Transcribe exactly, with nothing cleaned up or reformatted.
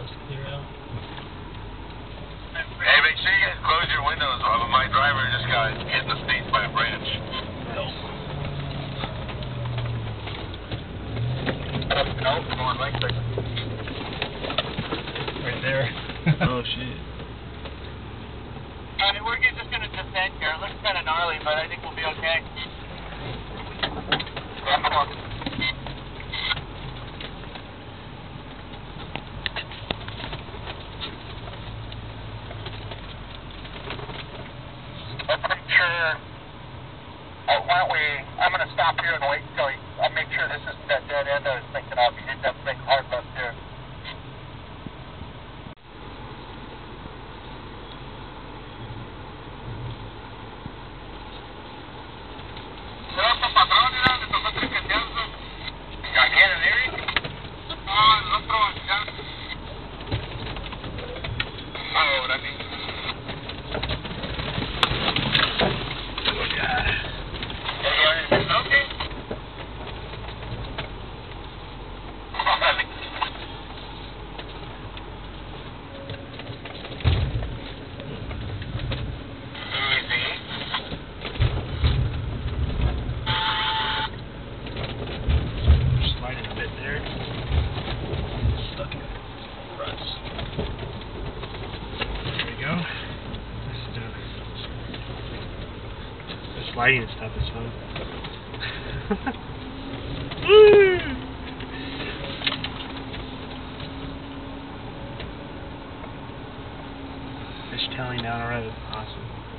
windows clear out. Hey, make sure you guys close your windows. Uh, my driver just got hit in the face by a branch. Nice. Nope, come on, right there. Right there. Oh, shit. Alright, we're just gonna descend here. It looks kind of gnarly, but I think we'll be okay. Yeah, come on. Let's make sure. Uh, why don't we? I'm gonna stop here and wait until he. I'll make sure this isn't that dead end I was thinking of. He didn't have to make a hard left here. Sliding a bit there. Stuck in ruts. There we go. Just, uh, the sliding stuff is fun. Fish tailing down a road. Awesome.